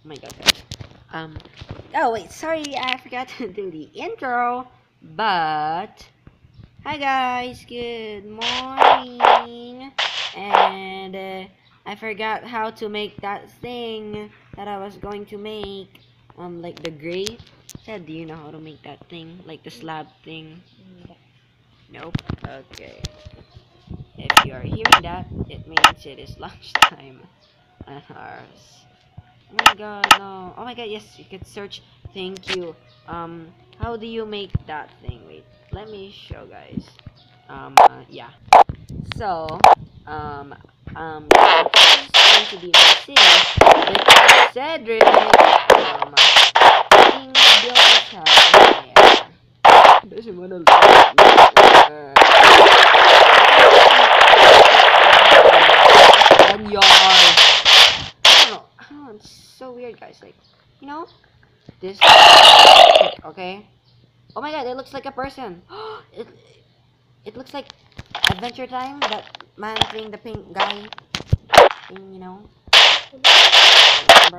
my god, guys. Oh wait, sorry, I forgot to do the intro. But hi guys, good morning. And I forgot how to make that thing that I was going to make. Like the gray. Said, do you know how to make that thing? Like the slab thing? Nope. Okay. If you are hearing that, it means it is lunchtime at ours. Oh my god, no. Oh my god, yes, you could search. Thank you. How do you make that thing? Wait, let me show guys. Yeah. So, this is going to be my scene with Cedric. King built his house there. Doesn't wanna live there. And yard. I don't know. Oh, it's so weird, guys. Like, you know, this. Okay. Oh my god, it looks like a person. it it looks like Adventure Time. That man playing the pink guy thing, you know. Remember?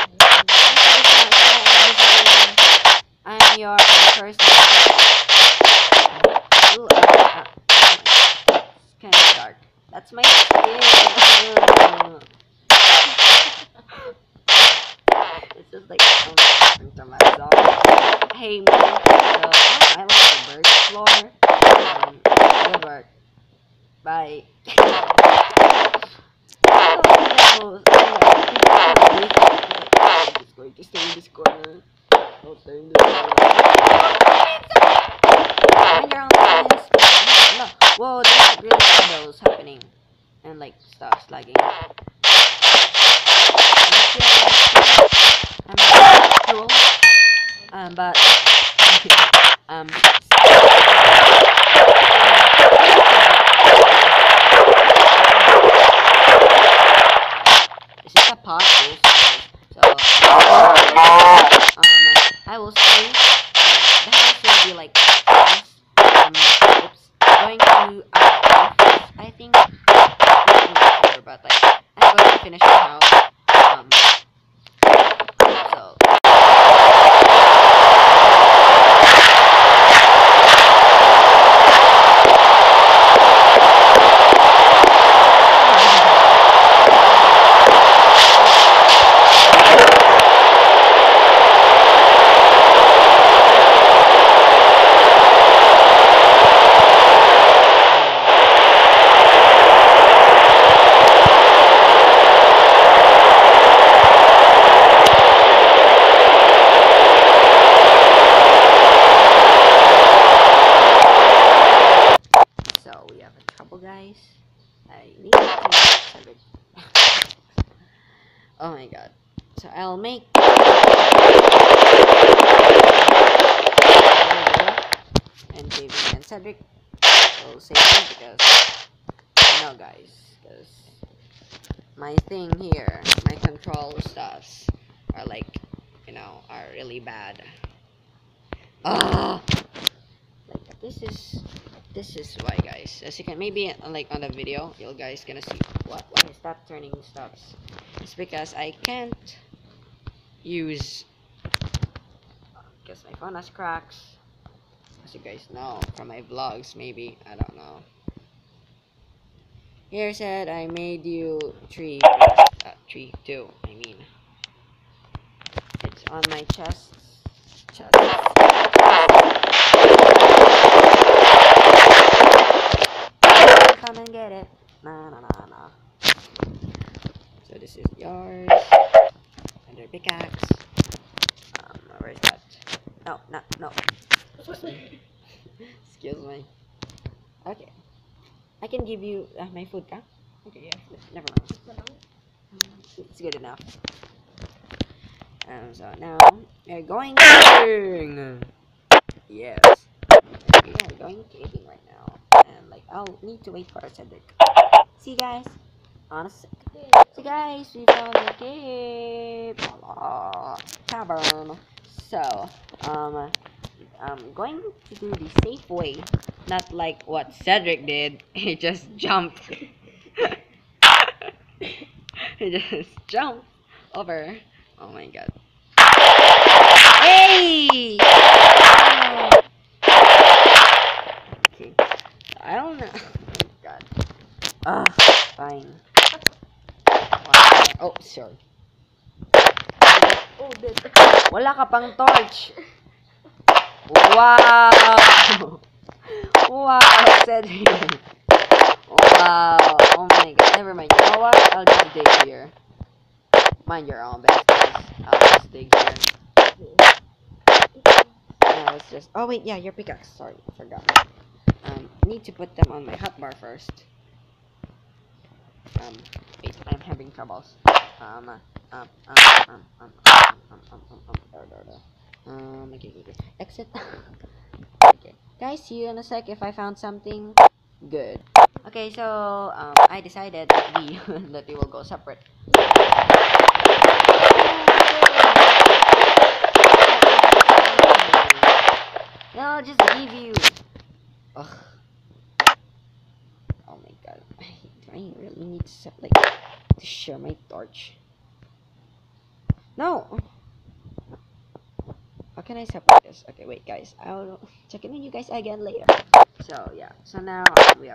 I'm your first. Ooh, it's kind of dark. That's my skin. It's just like talking to myself. Hey man, so I like the bird floor. Good work. Bye. I'm just going to stay in this corner. I'll stay in this corner. Mind your own business. No. Whoa, there's like really shadows happening. And like stuff lagging. I'm cool. But this is a pot so I will say the house will be like this. Oops, going to I think I'm not sure, but like I'm going to finish the house. So we have a trouble, guys. I need to oh my god. So I'll make and David and Cedric will save me because you know guys, because my thing here, my control stuffs are like, you know, are really bad. Ah, like this is why, guys. As you can maybe like on the video, you guys gonna see why is that turning stuffs. It's because I can't use because my phone has cracks. As you guys know from my vlogs, maybe I don't know. Here said I made you 3, 2. I mean, it's on my chest. Come and get it. Nah. So this is yours. Under pickaxe. Where's that? No. Excuse me. Okay. I can give you my food, huh? Okay, yeah. Never mind. It's good enough. So now we're going caving. Yes. We are going caving right now. And like I'll need to wait for a Cedric. See you guys on a sec. So guys, we found the cave. Tavern. So, I'm going to do the safe way, not like what Cedric did. He just jumped. He just jumped over Oh my god. Hey! Oh. Okay. I don't know. Oh god. Ah, fine. Oh, sorry. Oh, dead. Wala ka pang torch. Wow! Wow, Cedric. Wow. Oh my god. Never mind. You know what? I'll just dig here. Mind your own business. I'll just dig here. No, it's just. Oh wait, yeah, your pickaxe. Sorry, I forgot. Need to put them on my hotbar first. Wait, I'm having troubles. Okay. Exit. Okay. Guys, see you in a sec if I found something good. Okay, so, I decided that that we will go separate. No, I'll just give you. Ugh. Oh my god. Do I really need to share my torch? No! How can I separate this? Okay, wait, guys. I'll check in with you guys again later. So, yeah. So now, we are...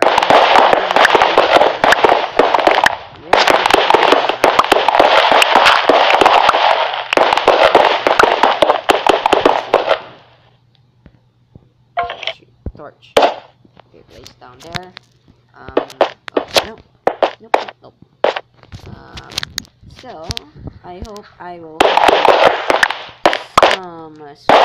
Torch. Okay, place down there. Oh, no. Nope. So, I hope I will have some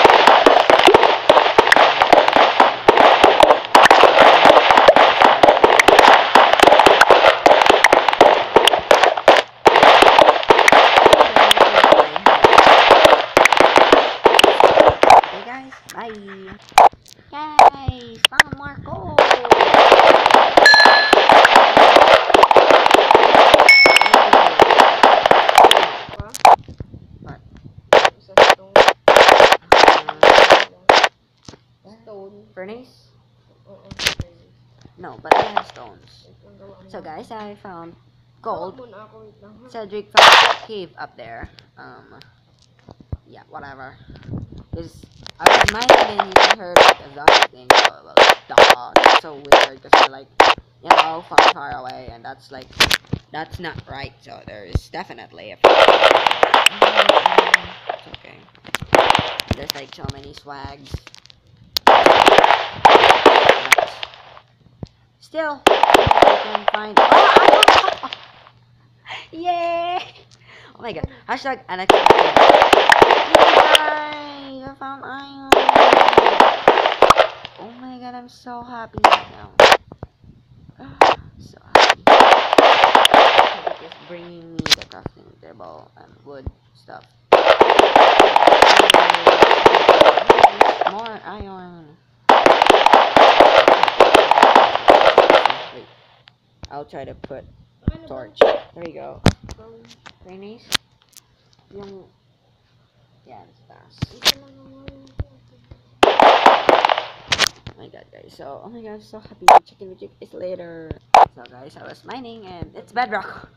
okay guys, bye. Guys, found more gold. What? Isa stone. Stone. Furnace? Oo. No, but I have stones. So guys, I found gold. Muna ako, wait lang. Cedric found a cave up there. Yeah, whatever. Cause I was mining and you heard like a zombie thing. So, dog. It's so weird because we're like, you know, far away, and that's not right. So there is definitely a. It's okay. There's like so many swags. Still, I can find. Oh, yay! Oh my god. Hashtag unexpected. Yay! I found iron. Oh my god, I'm so happy right now. So happy. It's bringing me the crafting table and wood stuff. More iron. Wait. I'll try to put torch. There you go. Very nice. Yung... Yeah, it's fast. Oh my god, guys. So, oh my god, I'm so happy to check in with you guys later. So, guys, I was mining and it's bedrock.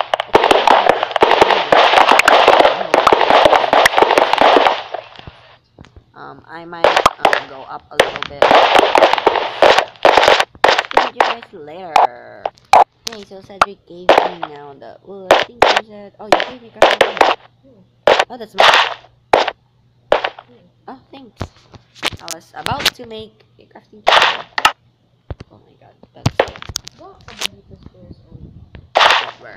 I might go up a little bit. See you guys later. Hey, so Cedric gave me now the wood. I think you said, oh, you gave me crafting table. Oh, that's mine. Oh, thanks. I was about to make a crafting table. Oh my god, that's it. Where?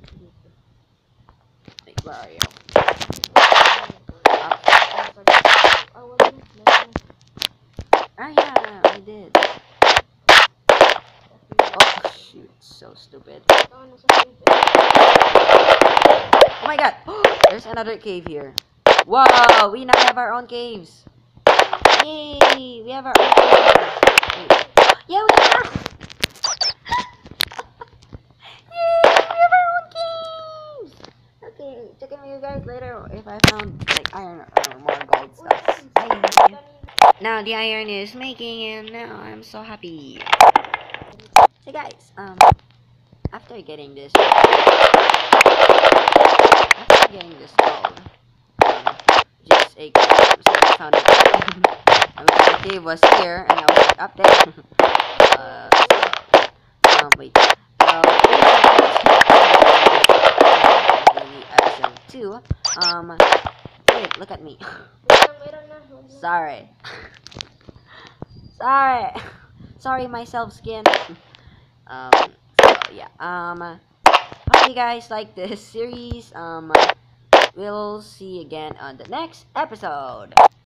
Wait, where are you? Up. Ah, yeah, I did. Oh, shoot, so stupid. Oh my god, there's another cave here. Wow, we now have our own caves. Yay, we have our own caves. Wait. Yeah, we have. Yay, we have our own caves. Okay, check in with you guys later if I found like iron or more gold stuff. Bye. Now the iron is making and now I'm so happy. So guys, after getting this gold, found it. I mean, the cave was here, and I was like, up there. Wait. Episode 2. Wait, look at me. Meron na. Sorry. Sorry. Sorry, myself skin. So yeah. Hope you guys like this series. We'll see you again on the next episode.